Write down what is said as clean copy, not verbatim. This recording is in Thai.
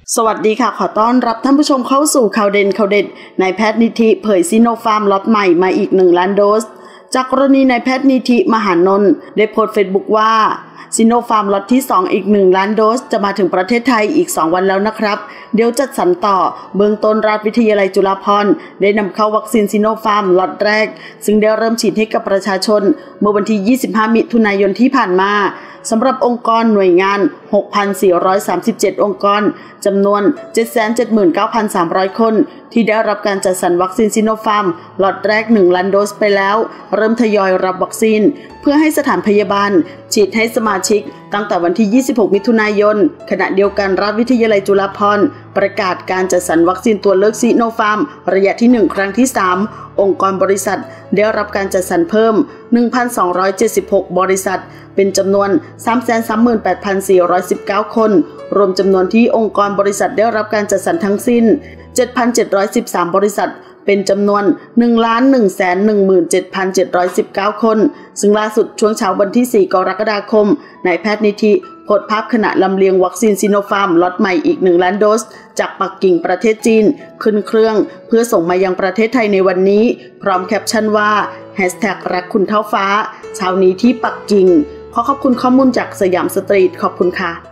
สวัสดีค่ะขอต้อนรับท่านผู้ชมเข้าสู่ข่าวเด่นข่าวเด็ดนายแพทย์นิธิเผยซิโนฟาร์มล็อตใหม่มาอีก1 ล้านโดสจากกรณีนายแพทย์นิธิมหานนท์ได้โพสต์เฟซบุ๊กว่าซิโนฟาร์มล็อตที่2อีก1 ล้านโดสจะมาถึงประเทศไทยอีก2 วันแล้วนะครับเดี๋ยวจัดสรรต่อเบื้องต้นราชวิทยาลัยจุฬาภรณ์ได้นำเข้าวัคซีนซิโนฟาร์มล็อตแรกซึ่งได้เริ่มฉีดให้กับประชาชนเมื่อวันที่25 มิถุนายนที่ผ่านมาสำหรับองค์กรหน่วยงาน 6,437 องค์กรจำนวน 779,300 คนที่ได้รับการจัดสรรวัคซีนซิโนฟาร์มล็อตแรก1 ล้านโดสไปแล้วเริ่มทยอยรับวัคซีนเพื่อให้สถานพยาบาลฉีดให้สมาชิกตั้งแต่วันที่ 26 มิถุนายนขณะเดียวกันราชวิทยาลัยจุฬาภรณ์ประกาศการจัดสรรวัคซีนตัวเลือกซิโนฟาร์มระยะที่1 ครั้งที่ 3องค์กรบริษัทได้รับการจัดสรรเพิ่ม 1,276 บริษัทเป็นจำนวน 338,419 คนรวมจำนวนที่องค์กรบริษัทได้รับการจัดสรรทั้งสิ้น 7,713 บริษัทเป็นจำนวน 1,117,719 คนซึ่งล่าสุดช่วงเช้าวันที่ 4 กรกฎาคมนายแพทย์นิธิโพสต์ภาพขณะลำเลียงวัคซีนซิโนฟาร์มล็อตใหม่อีก1 ล้านโดสจากปักกิ่งประเทศจีนขึ้นเครื่องเพื่อส่งมายังประเทศไทยในวันนี้พร้อมแคปชั่นว่ารักคุณเท่าฟ้าเช้านี้ที่ปักกิ่งขอขอบคุณข้อมูลจากสยามสตรีทขอบคุณค่ะ